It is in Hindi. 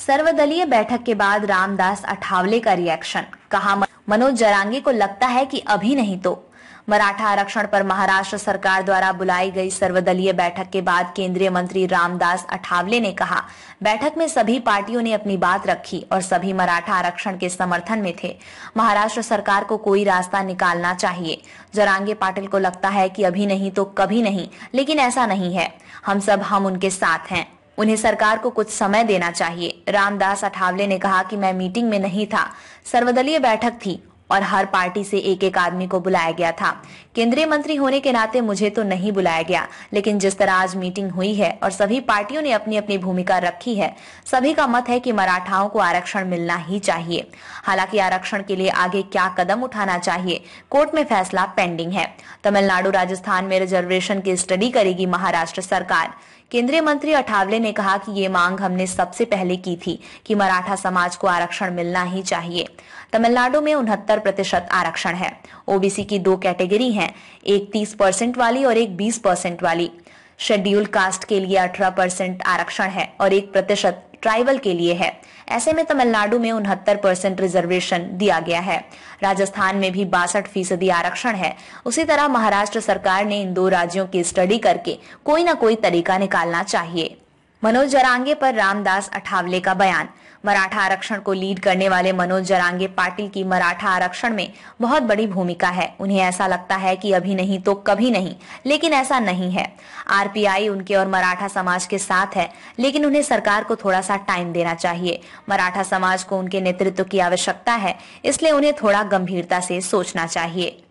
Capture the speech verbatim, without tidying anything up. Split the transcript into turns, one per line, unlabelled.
सर्वदलीय बैठक के बाद रामदास अठावले का रिएक्शन, कहा मनोज जरांगे को लगता है कि अभी नहीं तो। मराठा आरक्षण पर महाराष्ट्र सरकार द्वारा बुलाई गई सर्वदलीय बैठक के बाद केंद्रीय मंत्री रामदास अठावले ने कहा, बैठक में सभी पार्टियों ने अपनी बात रखी और सभी मराठा आरक्षण के समर्थन में थे। महाराष्ट्र सरकार को कोई रास्ता निकालना चाहिए। जरांगे पाटिल को लगता है कि अभी नहीं तो कभी नहीं, लेकिन ऐसा नहीं है। हम सब हम उनके साथ हैं। उन्हें सरकार को कुछ समय देना चाहिए। रामदास अठावले ने कहा कि मैं मीटिंग में नहीं था, सर्वदलीय बैठक थी और हर पार्टी से एक एक आदमी को बुलाया गया था। केंद्रीय मंत्री होने के नाते मुझे तो नहीं बुलाया गया, लेकिन जिस तरह आज मीटिंग हुई है और सभी पार्टियों ने अपनी अपनी भूमिका रखी है, सभी का मत है कि मराठाओं को आरक्षण मिलना ही चाहिए। हालांकि आरक्षण के लिए आगे क्या कदम उठाना चाहिए, कोर्ट में फैसला पेंडिंग है। तमिलनाडु, राजस्थान में रिजर्वेशन की स्टडी करेगी महाराष्ट्र सरकार। केंद्रीय मंत्री अठावले ने कहा कि ये मांग हमने सबसे पहले की थी कि मराठा समाज को आरक्षण मिलना ही चाहिए। तमिलनाडु में उनहत्तर प्रतिशत आरक्षण है। ओबीसी की दो कैटेगरी हैं, एक तीस परसेंट वाली और एक बीस परसेंट वाली। शेड्यूल कास्ट के लिए अठारह परसेंट आरक्षण है और एक प्रतिशत ट्राइबल के लिए है। ऐसे में तमिलनाडु में उनहत्तर परसेंट रिजर्वेशन दिया गया है। राजस्थान में भी बासठ फीसदी आरक्षण है। उसी तरह महाराष्ट्र सरकार ने इन दो राज्यों की स्टडी करके कोई ना कोई तरीका निकालना चाहिए। मनोज जरांगे पर रामदास अठावले का बयान। मराठा आरक्षण को लीड करने वाले मनोज जरांगे पाटिल की मराठा आरक्षण में बहुत बड़ी भूमिका है। उन्हें ऐसा लगता है कि अभी नहीं तो कभी नहीं, लेकिन ऐसा नहीं है। आरपीआई उनके और मराठा समाज के साथ है, लेकिन उन्हें सरकार को थोड़ा सा टाइम देना चाहिए। मराठा समाज को उनके नेतृत्व की आवश्यकता है, इसलिए उन्हें थोड़ा गंभीरता से सोचना चाहिए।